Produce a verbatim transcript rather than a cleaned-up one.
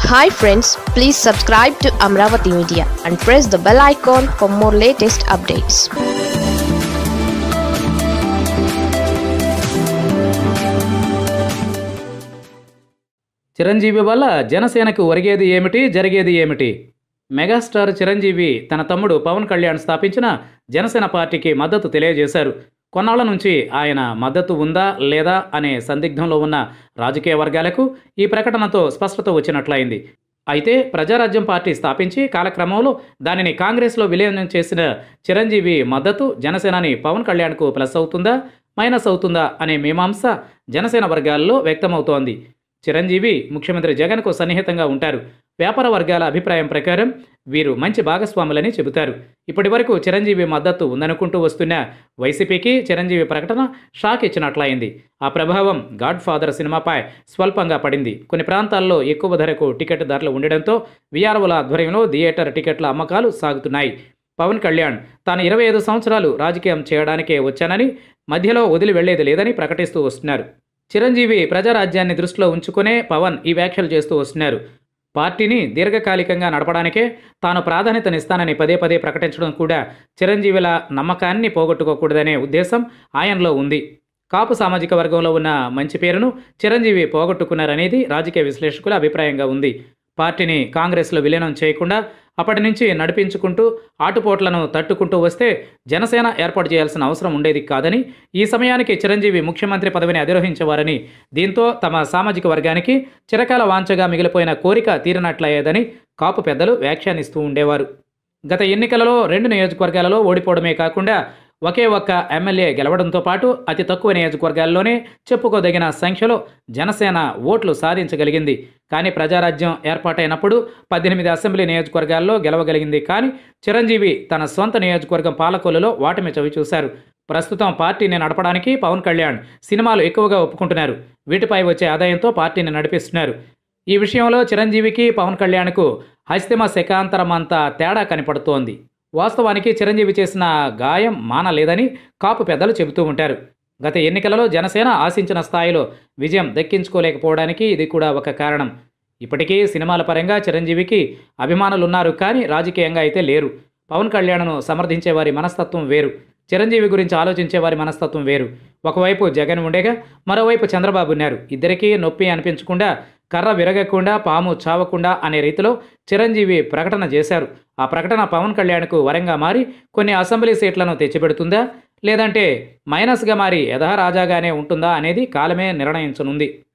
Hi friends, please subscribe to Amaravathi Media and press the bell icon for more latest updates. Chiranjeevi వల్ల జనసేనకు ఒరిగేది ఏమిటి, జరిగేది ఏమిటి? Megastar Chiranjeevi తన తమ్ముడు పవన్ కళ్యాణ్ స్థాపించిన జనసేన పార్టీకి మద్దతు తెలియజేశారు. కొన్నాళ్ల నుంచి ఆయన మద్దతు ఉందా లేదా అనే సందిగ్ధంలో ఉన్న రాజకీయ వర్గాలకు ఈ ప్రకటనతో స్పష్టత వచ్చినట్లయింది. అయితే ప్రజారాజ్యం పార్టీ స్థాపించి కాలక్రమంలో దానిని కాంగ్రెస్లో విలీనం చేసిన చిరంజీవి మద్దతు జనసేనాని పవన్ కళ్యాణ్కు ప్లస్ అవుతుందా, మైనస్ అవుతుందా అనే మీమాంస జనసేన వర్గాల్లో వ్యక్తమవుతోంది. చిరంజీవి ముఖ్యమంత్రి జగన్కు సన్నిహితంగా ఉంటారు. వ్యాపార వర్గాల అభిప్రాయం ప్రకారం వీరు మంచి భాగస్వాములని చెబుతారు. ఇప్పటి వరకు చిరంజీవి మద్దతు ఉందనుకుంటూ వస్తున్న వైసీపీకి చిరంజీవి ప్రకటన షాక్ ఇచ్చినట్లయింది. ఆ ప్రభావం గాడ్ ఫాదర్ సినిమాపై స్వల్పంగా పడింది. కొన్ని ప్రాంతాల్లో ఎక్కువ ధరకు టికెట్ ధరలు ఉండడంతో వీఆర్ఓల ఆధ్వర్యంలో థియేటర్ టికెట్ల అమ్మకాలు సాగుతున్నాయి. పవన్ కళ్యాణ్ తాను ఇరవై ఐదు సంవత్సరాలు రాజకీయం చేయడానికే వచ్చానని, మధ్యలో వదిలి వెళ్లేది లేదని ప్రకటిస్తూ వస్తున్నారు. చిరంజీవి ప్రజారాజ్యాన్ని దృష్టిలో ఉంచుకునే పవన్ ఈ వ్యాఖ్యలు చేస్తూ వస్తున్నారు. పార్టీని దీర్ఘకాలికంగా నడపడానికే తాను ప్రాధాన్యతనిస్తానని పదే పదే ప్రకటించడం కూడా చిరంజీవిల నమ్మకాన్ని పోగొట్టుకోకూడదనే ఉద్దేశం ఆయనలో ఉంది. కాపు సామాజిక వర్గంలో ఉన్న మంచి పేరును చిరంజీవి పోగొట్టుకున్నారనేది రాజకీయ విశ్లేషకుల అభిప్రాయంగా ఉంది. పార్టీని కాంగ్రెస్లో విలీనం చేయకుండా అప్పటి నుంచి నడిపించుకుంటూ ఆటుపోట్లను తట్టుకుంటూ వస్తే జనసేన ఏర్పాటు చేయాల్సిన అవసరం ఉండేది కాదని, ఈ సమయానికి చిరంజీవి ముఖ్యమంత్రి పదవిని అధిరోహించేవారని, దీంతో తమ సామాజిక వర్గానికి చిరకాల వాంఛగా మిగిలిపోయిన కోరిక తీరినట్లయ్యేదని కాపు పెద్దలు వ్యాఖ్యానిస్తూ ఉండేవారు. గత ఎన్నికలలో రెండు నియోజకవర్గాలలో ఓడిపోవడమే కాకుండా ఒకే ఒక్క ఎమ్మెల్యే గెలవడంతో పాటు అతి తక్కువ నియోజకవర్గాల్లోనే చెప్పుకోదగిన సంఖ్యలో జనసేన ఓట్లు సాధించగలిగింది. కానీ ప్రజారాజ్యం ఏర్పాటైనప్పుడు పద్దెనిమిది అసెంబ్లీ నియోజకవర్గాల్లో గెలవగలిగింది. కానీ చిరంజీవి తన సొంత నియోజకవర్గం పాలకొల్లులో వాటమి చవిచూశారు. ప్రస్తుతం పార్టీని నడపడానికి పవన్ కళ్యాణ్ సినిమాలు ఎక్కువగా ఒప్పుకుంటున్నారు. వీటిపై వచ్చే ఆదాయంతో పార్టీని నడిపిస్తున్నారు. ఈ విషయంలో చిరంజీవికి పవన్ కళ్యాణ్కు హస్తిమ శకాంతరమంతా తేడా కనపడుతోంది. వాస్తవానికి చిరంజీవి చేసిన గాయం మానలేదని కాపు పెద్దలు చెబుతూ ఉంటారు. గత ఎన్నికలలో జనసేన ఆశించిన స్థాయిలో విజయం దక్కించుకోలేకపోవడానికి ఇది కూడా ఒక కారణం. ఇప్పటికీ సినిమాల పరంగా చిరంజీవికి అభిమానులున్నారు, కానీ రాజకీయంగా అయితే లేరు. పవన్ కళ్యాణ్ను సమర్థించే వారి మనస్తత్వం వేరు, చిరంజీవి గురించి ఆలోచించే వారి మనస్తత్వం వేరు. ఒకవైపు జగన్ ఉండేగా, మరోవైపు చంద్రబాబు ఉన్నారు. ఇద్దరికీ నొప్పి అనిపించకుండా, కర్ర విరగకుండా, పాము చావకుండా అనే రీతిలో చిరంజీవి ప్రకటన చేశారు. ఆ ప్రకటన పవన్ కళ్యాణ్కు వరంగా మారి కొన్ని అసెంబ్లీ సీట్లను తెచ్చిపెడుతుందా, లేదంటే మైనస్గా మారి యథారాజాగానే ఉంటుందా అనేది కాలమే నిర్ణయించనుంది.